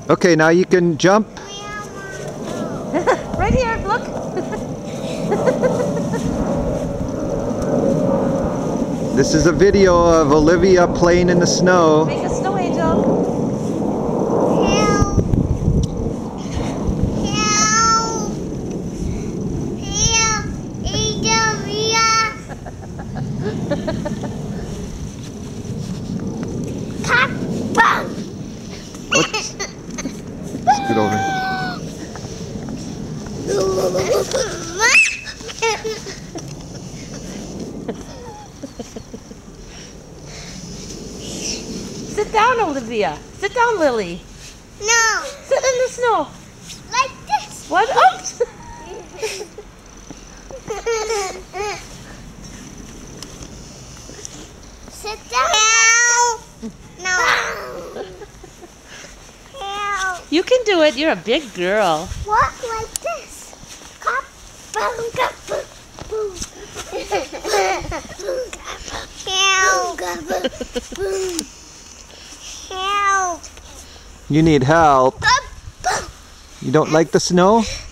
Okay, now you can jump. Right here, look. This is a video of Olivia playing in the snow. Make a snow angel. Help! Help! Olivia! Papa! What's... Scoot over. Sit down, Olivia. Sit down, Lily. No! Sit in the snow. Like this! What? Oops! Sit down! Help! No! Help! You can do it. You're a big girl. Walk like this. Cop, boom, cop, boom, boom. Help! Help! You need help. You don't like the snow?